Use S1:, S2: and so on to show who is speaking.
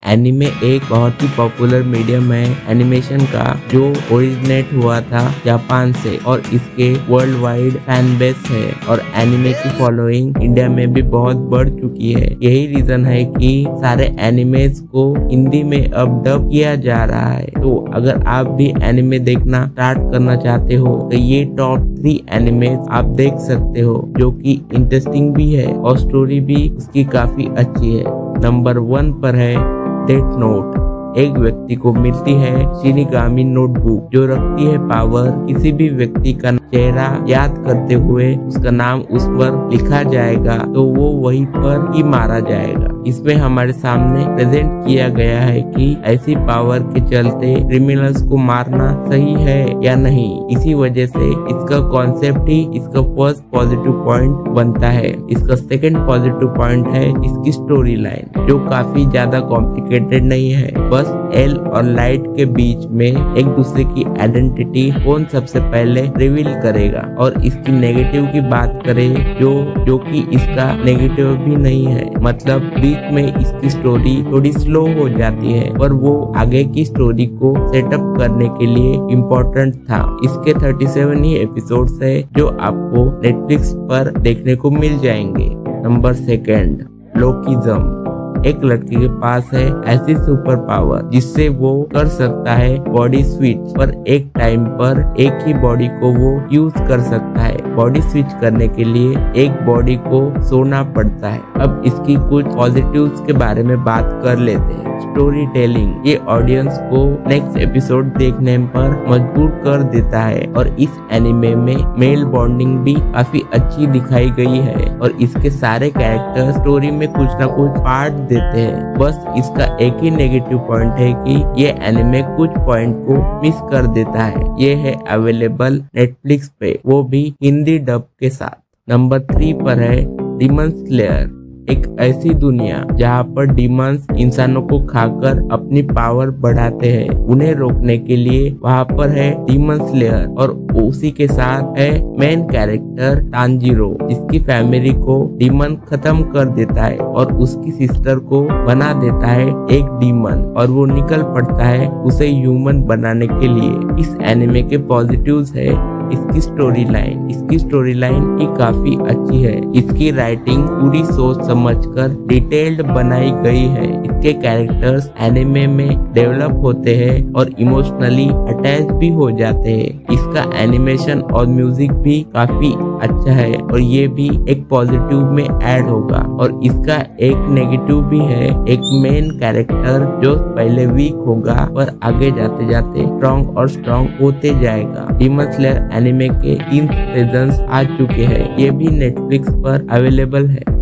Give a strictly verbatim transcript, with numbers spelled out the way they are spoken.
S1: Anime एक बहुत ही पॉपुलर मीडियम है एनिमेशन का, जो ओरिजिनेट हुआ था जापान से और इसके वर्ल्ड वाइड फैन बेस है और एनिमे की फॉलोइंग इंडिया में भी बहुत बढ़ चुकी है। यही रीजन है कि सारे एनिमेज को हिंदी में अब डब किया जा रहा है। तो अगर आप भी एनिमे देखना स्टार्ट करना चाहते हो तो ये टॉप थ्री एनिमेज आप देख सकते हो, जो कि इंटरेस्टिंग भी है और स्टोरी भी उसकी काफी अच्छी है। नंबर वन पर है डेथ नोट। एक व्यक्ति को मिलती है शिनिगामी नोटबुक, जो रखती है पावर किसी भी व्यक्ति का चेहरा याद करते हुए उसका नाम उस पर लिखा जाएगा तो वो वहीं पर ही मारा जाएगा। इसमें हमारे सामने प्रेजेंट किया गया है कि ऐसी पावर के चलते क्रिमिनल्स को मारना सही है या नहीं। इसी वजह से इसका कॉन्सेप्ट ही इसका फर्स्ट पॉजिटिव पॉइंट बनता है। इसका सेकंड पॉजिटिव पॉइंट है इसकी स्टोरी लाइन, जो काफी ज्यादा कॉम्प्लिकेटेड नहीं है। बस एल और लाइट के बीच में एक दूसरे की आइडेंटिटी कौन सबसे पहले रिवील करेगा। और इसकी नेगेटिव की बात करें जो जो कि इसका नेगेटिव भी नहीं है, मतलब बीच में इसकी स्टोरी थोड़ी स्लो हो जाती है, पर वो आगे की स्टोरी को सेटअप करने के लिए इम्पोर्टेंट था। इसके सैंतीस ही एपिसोड्स है जो आपको नेटफ्लिक्स पर देखने को मिल जाएंगे। Number second, lookism. एक लड़के के पास है ऐसी सुपर पावर जिससे वो कर सकता है बॉडी स्विच, पर एक टाइम पर एक ही बॉडी को वो यूज कर सकता है। बॉडी स्विच करने के लिए एक बॉडी को सोना पड़ता है। अब इसकी कुछ पॉजिटिव्स के बारे में बात कर लेते हैं। स्टोरी टेलिंग, ये ऑडियंस को नेक्स्ट एपिसोड देखने पर मजबूर कर देता है और इस एनिमे में मेल बॉन्डिंग भी काफी अच्छी दिखाई गई है और इसके सारे कैरेक्टर स्टोरी में कुछ ना कुछ पार्ट देते हैं। बस इसका एक ही नेगेटिव पॉइंट है कि ये एनिमे कुछ पॉइंट को मिस कर देता है। ये है अवेलेबल नेटफ्लिक्स पे, वो भी हिंदी डब के साथ। नंबर थ्री पर है डीमन स्लेयर। एक ऐसी दुनिया जहाँ पर डीमंस इंसानों को खाकर अपनी पावर बढ़ाते हैं। उन्हें रोकने के लिए वहाँ पर है डीमन स्लेयर और उसी के साथ है मेन कैरेक्टर तांजीरो, जिसकी फैमिली को डीमन खत्म कर देता है और उसकी सिस्टर को बना देता है एक डीमन और वो निकल पड़ता है उसे ह्यूमन बनाने के लिए। इस एनिमे के पॉजिटिव्स है इसकी स्टोरी लाइन। इसकी स्टोरी लाइन ही काफी अच्छी है। इसकी राइटिंग पूरी सोच समझकर डिटेल्ड बनाई गई है। इसके कैरेक्टर्स एनिमे में डेवलप होते हैं और इमोशनली अटैच भी हो जाते हैं। इसका एनिमेशन और म्यूजिक भी काफी अच्छा है और ये भी एक पॉजिटिव में ऐड होगा। और इसका एक नेगेटिव भी है, एक मेन कैरेक्टर जो पहले वीक होगा पर आगे जाते जाते स्ट्रॉन्ग और स्ट्रॉन्ग होते जाएगा। डीमन स्लेयर एनिमे के तीन सीजन्स आ चुके हैं, ये भी नेटफ्लिक्स पर अवेलेबल है।